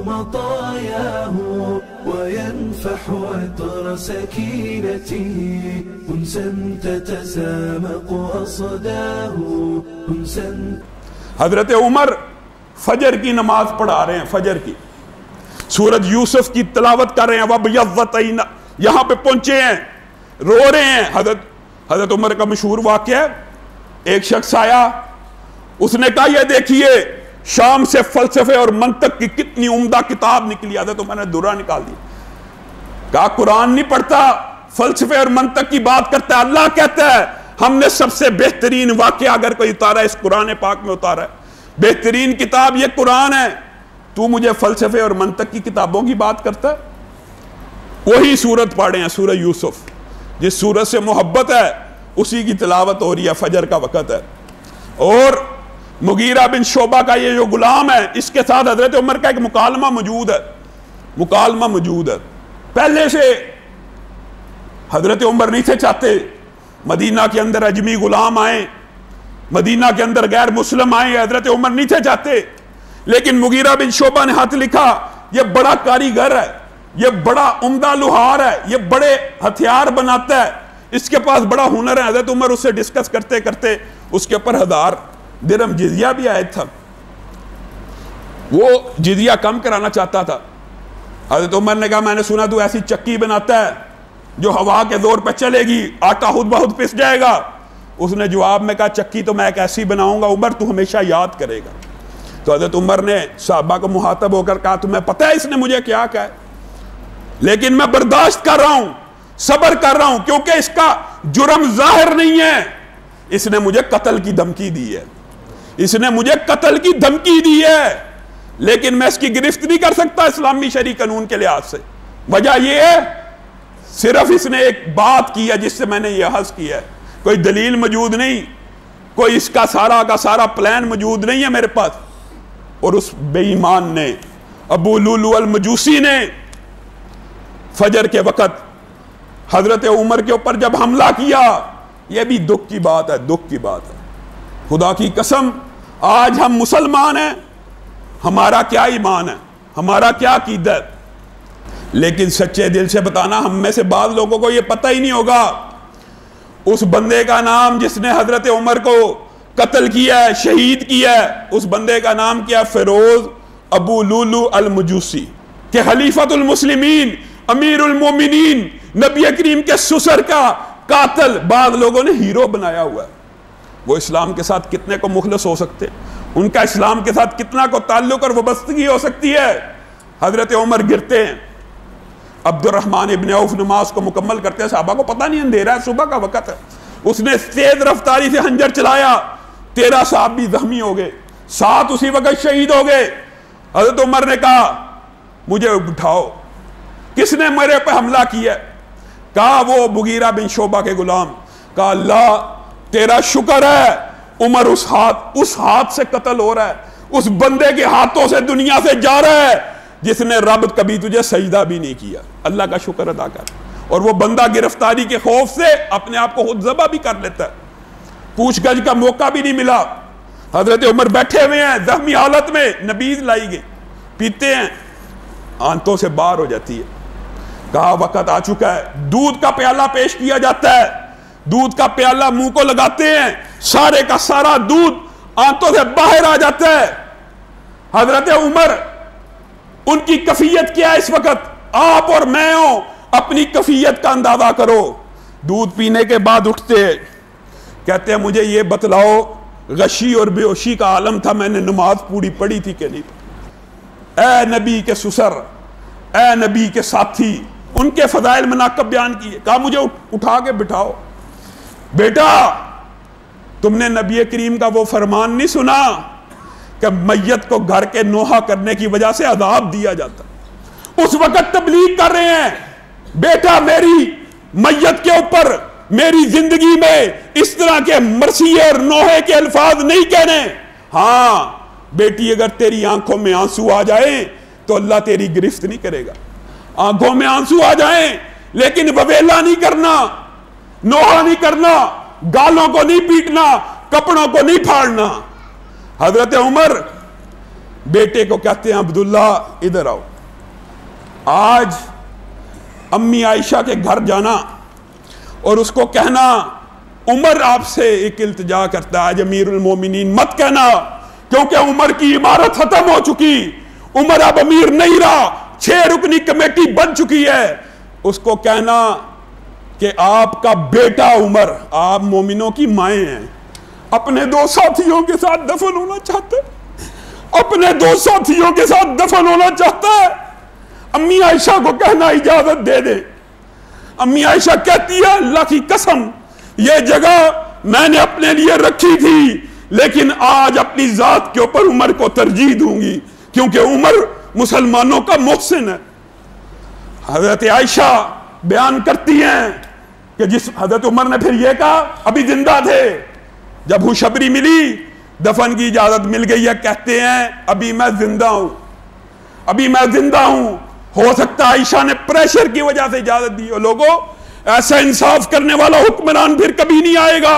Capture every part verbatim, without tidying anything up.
مطاياه وينفح عطر سكينته أنسا تتسامق أصداه أنسا. حضرت عمر فجر کی نماز پڑھا رہے ہیں، فجر کی سورۃ یوسف کی تلاوت کر رہے ہیں، وَبْيَضَّتْ عَيْنَاهُ، یہاں پہ پہنچے ہیں، رو رہے ہیں. حضرت حضرت عمر کا مشہور واقعہ ہے، ایک شخص آیا، اس نے کہا یہ دیکھیے شام سے فلسفے اور منطق کی کتنی عمدہ کتاب نکلی. حضرت عمر نے درہ نکال دی، کہا قرآن نہیں پڑھتا، فلسفے اور منطق کی بات کرتا ہے. اللہ کہتا ہے ہم نے سب سے بہترین واقعہ اگر کوئی اتارا ہے اس قرآن پاک میں اتارا ہے، بہترین کتاب یہ قرآن ہے، تو مجھے فلسفے اور منطق کی کتابوں کی بات کرتا ہے. وہی سورت پڑھے ہیں، سورہ یوسف، جس سورت سے محبت ہے اسی کی تلاوت ہو رہی ہے، فجر کا وقت ہے. اور مغیرہ بن شعبہ کا یہ جو غلام ہے، اس کے ساتھ حضرت عمر کا ایک مکالمہ موجود ہے، مکالمہ موجود ہے. پہلے سے حضرت عمر نہیں تھے چاہتے مدینہ کے اندر اجمی غلام آئیں، مدینہ کے اندر غیر مسلم آئیں، حضرت عمر نہیں تھے چاہتے. لیکن مغیرہ بن شعبہ نے ہاتھ لکھا، یہ بڑا کاریگر ہے، یہ بڑا عمدہ لوہار ہے، یہ بڑے ہتھیار بناتا ہے، اس کے پاس بڑا ہنر ہے. حضرت عمر اس سے ڈسکس کرتے کرتے اس کے اوپر ہزار درہم جزیہ بھی آئے تھا، وہ جزیہ کم کرانا چاہتا تھا. حضرت عمر نے کہا میں نے سنا تو ایسی چکی بناتا ہے جو ہوا کے زور پہ چلے گی، آٹا خود بہت پس جائے گا. اس نے جواب میں کہا چکی تو میں ایک ایسی بناؤں گا عمر تو ہمیشہ یاد کرے گا. تو حضرت عمر نے صحابہ کو مخاطب ہو کر کہا تمہیں پتہ ہے اس نے مجھے کیا کہا ہے، لیکن میں برداشت کر رہا ہوں، صبر کر رہا ہوں، کیونکہ اس کا جرم ظاہر نہیں ہے. اس نے مجھے قتل کی دھمکی دی ہے، اس نے مجھے قتل کی دھمکی دی ہے، لیکن میں اس کی گرفت نہیں کر سکتا اسلامی شرعی قانون کے لحاظ سے. وجہ یہ ہے صرف اس نے ایک بات کی ہے جس سے میں نے یہ حس کیا ہے، کوئی دلیل موجود نہیں، کوئی اس کا سارا کا سارا پلان موجود نہیں ہے میرے پاس. اور اس بے ایمان نے، ابو لولو المجوسی نے فجر کے وقت حضرت عمر کے اوپر جب حملہ کیا، یہ بھی دکھ کی بات ہے، دکھ کی بات ہے. خدا کی قسم آج ہم مسلمان ہیں، ہمارا کیا ایمان ہے، ہمارا کیا عقیدہ ہے، لیکن سچے دل سے بتانا ہم میں سے بعض لوگوں کو یہ پتہ ہی نہیں ہوگا اس بندے کا نام جس نے حضرت عمر کو قتل کیا ہے، شہید کیا ہے. اس بندے کا نام کیا؟ فیروز ابو لولو المجوسی، کہ خلیفۃ المسلمین، امیر المومنین، نبی کریم کے سسر کا قاتل بعض لوگوں نے ہیرو بنایا ہوا ہے. وہ اسلام کے ساتھ کتنے کو مخلص ہو سکتے، ان کا اسلام کے ساتھ کتنا کو تعلق اور وابستگی ہو سکتی ہے. حضرت عمر گرتے ہیں، عبد الرحمن ابن عوف نماز کو مکمل کرتے ہیں، صحابہ کو پتہ نہیں اندھیرا ہے، صبح کا وقت ہے. اس نے تیز رفتاری سے خنجر چلایا، تیرہ صحابی زخمی ہو گئے، سات اسی وقت شہید ہو گئے. حضرت عمر نے کہا مجھے بٹھاؤ، کس نے میرے پہ حملہ کیا؟ کہا وہ مغیرہ بن شعبہ کے غلام. کہا اللہ تیرا شکر ہے عمر اس ہاتھ اس ہاتھ سے قتل ہو رہا ہے، اس بندے کے ہاتھوں سے دنیا سے جا رہا ہے جس نے رب کبھی تجھے سجدہ بھی نہیں کیا. اللہ کا شکر ادا کر. اور وہ بندہ گرفتاری کے خوف سے اپنے آپ کو خود ذبح بھی کر لیتا ہے، پوچھ گچھ کا موقع بھی نہیں ملا. حضرت عمر بیٹھے ہوئے ہیں زخمی حالت میں، نبیذ لائی گئی، پیتے ہیں، آنتوں سے باہر ہو جاتی ہے. کہا وقت آ چکا ہے، دودھ کا پیالہ پیش کیا جاتا ہے، دودھ کا پیالہ منہ کو لگاتے ہیں، سارے کا سارا دودھ آنتوں سے باہر آ جاتا ہے. حضرت عمر ان کی کفیت کیا ہے اس وقت؟ آپ اور میں ہوں، اپنی کفیت کا اندازہ کرو. دودھ پینے کے بعد اٹھتے کہتے ہیں مجھے یہ بتلاؤ غشی اور بے ہوشی کا عالم تھا، میں نے نماز پوری پڑھی تھی کہ نہیں؟ اے نبی کے سسر، اے نبی کے ساتھی، ان کے فضائل مناقب بیان کیے. کہا مجھے اٹھا کے بٹھاؤ. بیٹا تم نے نبی کریم کا وہ فرمان نہیں سنا کہ میت کو گھر کے نوحہ کرنے کی وجہ سے عذاب دیا جاتا؟ اس وقت تبلیغ کر رہے ہیں بیٹا میری میت کے اوپر میری زندگی میں اس طرح کے مرثیے اور نوحے کے الفاظ نہیں کہنے. ہاں بیٹی اگر تیری آنکھوں میں آنسو آ جائیں تو اللہ تیری گرفت نہیں کرے گا. آنکھوں میں آنسو آ جائیں لیکن وویلا نہیں کرنا، نوحہ نہیں کرنا، گالوں کو نہیں پیٹنا، کپڑوں کو نہیں پھاڑنا. حضرت عمر بیٹے کو کہتے ہیں عبداللہ ادھر آؤ. آج امی عائشہ کے گھر جانا اور اس کو کہنا عمر آپ سے ایک التجا کرتا ہے آج امیر المومنین مت کہنا, کیونکہ عمر کی عمارت ختم ہو چکی, عمر اب امیر نہیں رہا, چھ رکنی کمیٹی بن چکی ہے. اس کو کہنا کہ آپ کا بیٹا عمر, آپ مومنوں کی مائیں ہیں, اپنے دو ساتھیوں کے ساتھ دفن ہونا چاہتا ہے, اپنے دو ساتھیوں کے ساتھ دفن ہونا چاہتا ہے. امی عائشہ کو کہنا اجازت دے دے. امی عائشہ کہتی ہے اللہ کی قسم یہ جگہ میں نے اپنے لیے رکھی تھی, لیکن آج اپنی ذات کے اوپر عمر کو ترجیح دوں گی, کیونکہ عمر مسلمانوں کا محسن ہے. حضرت عائشہ بیان کرتی ہیں کہ جس حضرت عمر نے پھر یہ کہا, ابھی زندہ تھے, جب خوشخبری ملی دفن کی اجازت مل گئی ہے, کہتے ہیں ابھی میں زندہ ہوں, ابھی میں زندہ ہوں. ہو سکتا ہے عائشہ نے پریشر کی وجہ سے اجازت دی. اور لوگوں ایسا انصاف کرنے والا حکمران پھر کبھی نہیں آئے گا.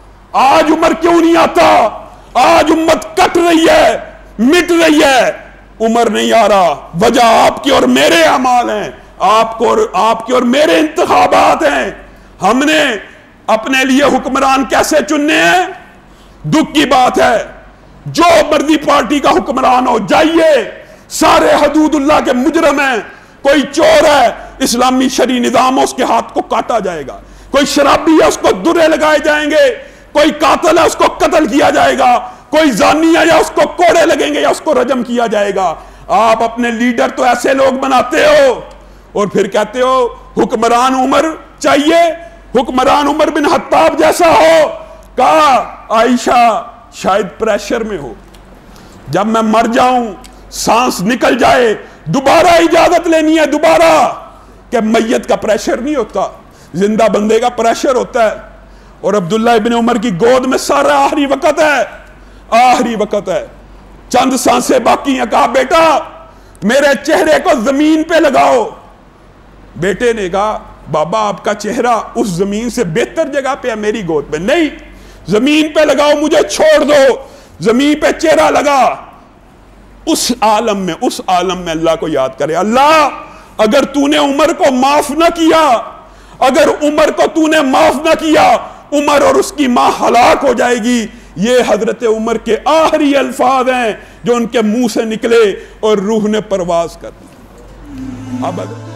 آج عمر کیوں نہیں آتا؟ آج امت کٹ رہی ہے, مٹ رہی ہے, عمر نہیں آ رہا. وجہ آپ کی اور میرے اعمال ہیں, آپ کو اور آپ کے اور میرے انتخابات ہیں. ہم نے اپنے لیے حکمران کیسے چننے ہیں؟ دکھ کی بات ہے, جو مرضی پارٹی کا حکمران ہو جائیے, سارے حدود اللہ کے مجرم ہیں. کوئی چور ہے اسلامی شرعی نظام اس کے ہاتھ کو کاٹا جائے گا, کوئی شرابی ہے اس کو درے لگائے جائیں گے, کوئی قاتل ہے اس کو قتل کیا جائے گا, کوئی زانی ہے یا اس کو کوڑے لگیں گے یا اس کو رجم کیا جائے گا. آپ اپنے لیڈر تو ایسے لوگ بناتے ہو اور پھر کہتے ہو حکمران عمر چاہیے, حکمران عمر بن خطاب جیسا ہو. کہا عائشہ شاید پریشر میں ہو, جب میں مر جاؤں سانس نکل جائے دوبارہ اجازت لینی ہے دوبارہ, کہ میت کا پریشر نہیں ہوتا, زندہ بندے کا پریشر ہوتا ہے. اور عبداللہ ابن عمر کی گود میں سارا آخری وقت ہے, آخری وقت ہے, چند سانسیں باقی ہیں. کہا بیٹا میرے چہرے کو زمین پہ لگاؤ. بیٹے نے کہا بابا آپ کا چہرہ اس زمین سے بہتر جگہ پہ ہے میری گود پہ. نہیں, زمین پہ لگاؤ, مجھے چھوڑ دو. زمین پہ چہرہ لگا. اس عالم میں اس عالم میں اللہ کو یاد کرے. اللہ اگر تو نے عمر کو معاف نہ کیا, اگر عمر کو تو نے معاف نہ کیا, عمر اور اس کی ماں ہلاک ہو جائے گی. یہ حضرت عمر کے آخری الفاظ ہیں جو ان کے منہ سے نکلے اور روح نے پرواز کر دی. اب